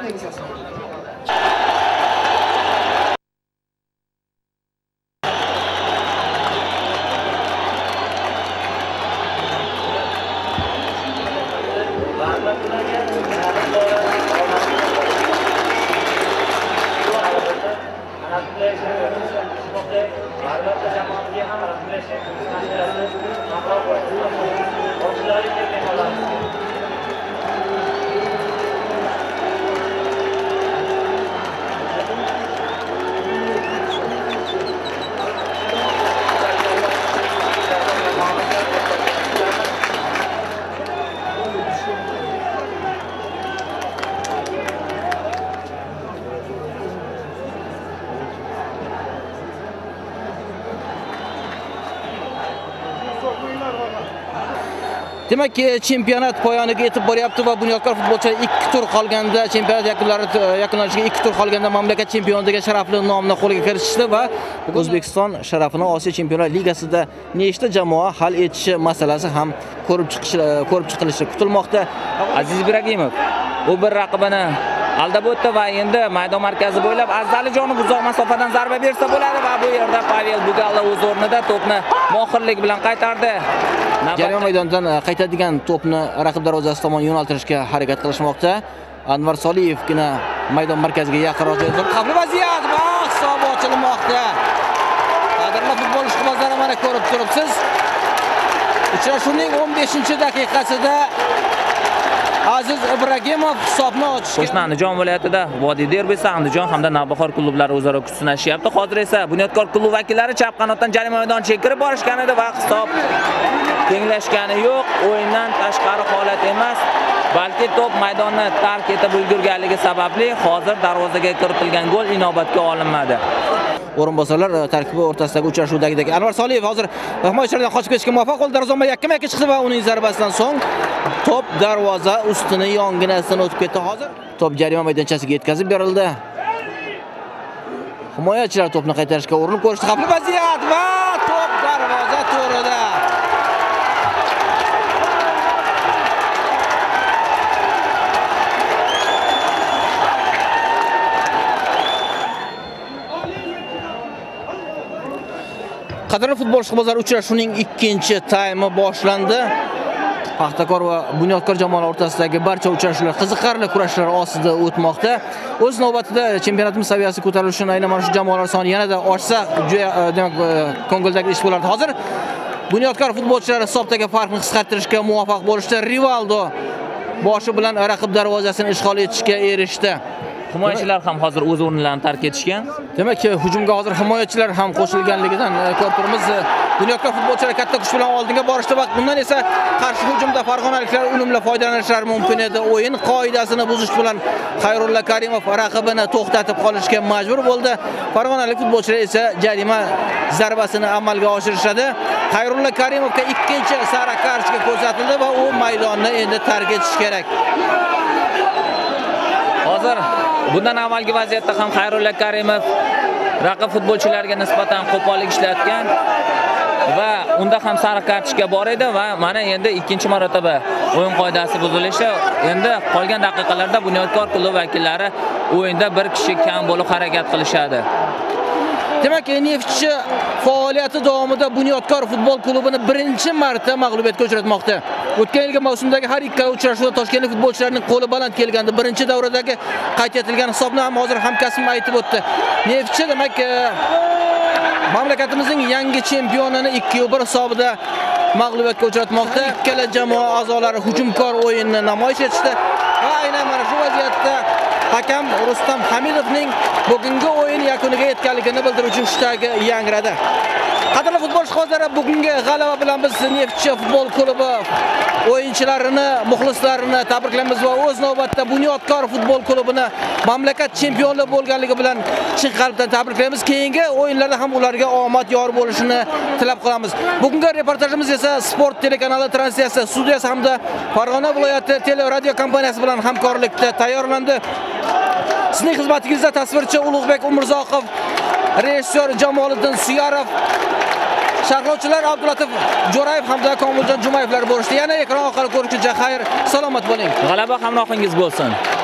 Demak, chempionat poyoniga yetib boryapti va Bunyodkor futbolchilar 2 tur qolganda, chempionat yakunlanishiga 2 tur qolganda mamlakat chempionligiga sharafli nomni qo'lga kiritishdi va O'zbekiston sharafini Osiyo Chempionlar Ligasida nechta jamoa hal etishi masalasi ham ko'rib chiqilishi kutilmoqda. Aziz Ibragimov u bir raqibini aldab o'tdi va endi maydon markazi bo'ylab Azalijonov uzoq masofadan zarba bersa bo'ladi va bu yerda Pavel Bugalla o'z o'rnida to'pni mohirlik bilan qaytardi. Jarima maydonidan qaytadigan to'pni raqib darvozasi tomon yo'naltirishga harakat qilishmoqda. Anvar Soliyevgina maydon markaziga yaqinroq joyda xavfli vaziyat va hisob ochilmoqda. Qadrli futbol ishqibozlari, mana ko'rib turibsiz. Uchrashuvning 15-daqiqasida Aziz Ibragimov hisobni ochishga. Qo'shni Andijon viloyatida Vodiy derbisi Andijon hamda Navbahor klublari o'zaro kuch sinashyapti. Hozir esa Bunyodkor klubi vakillari chap qanotdan jarima maydoniga kirib borishgan edi va hisob tenglashgani yo'q. O'yindan tashqari holat emas, balki to'p maydonni tark etib ulgurganligi sababli hozir darvozaga kiritilgan gol inobatga olinmadi. O'rinbosarlar tarkibi o'rtasidagi uchrashuvdagidek Anvar Soliyev hozir himoyachilardan qochib ketishga muvaffaq bo'ldi. Darvozabon yakka-yakka chiqdi va uning zarbasidan so'ng to'p darvoza ustini yonginasidan o'tib ketdi. Hozir to'p jarima maydonchasiga yetkazib berildi. Himoyachilar to'pni qaytarishga urinib ko'rishdi. Xavfli vaziyat va to'p darvoza to'rida. Qadrli futbol ishqibozlari, uchrashuvning 2-taymi boshlandi. Paxtakor va Bunyodkor jamoalari o'rtasidagi barcha uchrashuvlar qiziqarli kurashlar ostida o'tmoqda. O'z navbatida chempionatimiz saviyasi ko'tarilishi aynan mana shu jamoalar soni yanada oshsa, demak, ko'ngildagi ish bo'lardi. Hozir Bunyodkor futbolchilari hisobdagi farqni qisqartirishga muvaffaq bo'lishdi. Rivaldo boshi bilan raqib darvozasini ishg'ol etishga erishdi. Himoyachilar ham hozir o'z o'rnlarini tark etishgan. Demak, hujumga hozir himoyachilar ham qo'shilganligidan ko'rib turibmiz. Bunyodkor futbolchilari katta kuch bilan oldinga borishdi va bundan esa qarshi hujumda farg'onaliklar unumli foydalanishlari mumkin edi. O'yin qoidasini buzish bilan Xayrulla Karimov raqibini to'xtatib qolishga majbur bo'ldi. Farg'onalik futbolchilar esa jarima zarbasini amalga oshirishadi. Xayrulla Karimovga ikkinchi sariq kartochka ko'rsatildi va u maydonni endi tark etishi kerak. Hozir bundan avvalgi vaziyatda ham Xayrulla Karimov raqib futbolchilariga nisbatan qo'pollik ishlatgan va unda ham sariq kartochka bor edi va mana endi ikkinchi marotaba o'yin qoidasi buzilishi. Endi qolgan daqiqalarda Bunyodkor klubi vakillari o'yinda bir kishi kam bo'lib harakat qilishadi. Demak, Neftchi faoliyati davomida Bunyodkor futbol klubini birinchi marta mag'lubiyatga uchratmoqda. O'tgan yilgi mavsumdagi har ikkala uchrashuvda toshkentlik futbolchilarning qo'li baland kelgandi. Birinchi davradagi qayd etilgan hisobni ham hozir hamkasbim aytib o'tdi. Neftchi demak, mamlakatimizning yangi chempionini 2-1 hisobida mag'lubiyatga uchratmoqda. Ikkala jamoa a'zolari hujumkor o'yinni namoyish etishdi va aynan mana shu vaziyatda hakam Rustam Hamidovning bugungi o'yin yakuniga yetganligini bildiruvchi mushtagi yangradi. Qadrli futbol ishqibozlari, bugungi g'alaba bilan biz Neftchi futbol klubi o'yinchilarini, muxlislarini tabriklaymiz va o'z navbatida Bunyodkor futbol klubini mamlakat chempioni bo'lganligi bilan chin qalbdan tabriklaymiz. Keyingi o'yinlarda ham ularga omad yor bo'lishini tilab qolamiz. Bugungi reportajimiz esa Sport telekanali translyatsiya studiyasi hamda Farg'ona viloyati teleradio kompaniyasi bilan hamkorlikda tayyorlandi. Sizning xizmatingizda tasvirchi Ulug'bek Umurzoqov, rejissyor Jamoliddin Suyarov, sharhlovchilar Abdulatif Jo'rayev hamda Komiljon Jumayevlar bo'lishdi. Yana ekran orqali ko'rishguncha xayr, salomat bo'ling. G'alaba hamrohingiz bo'lsin.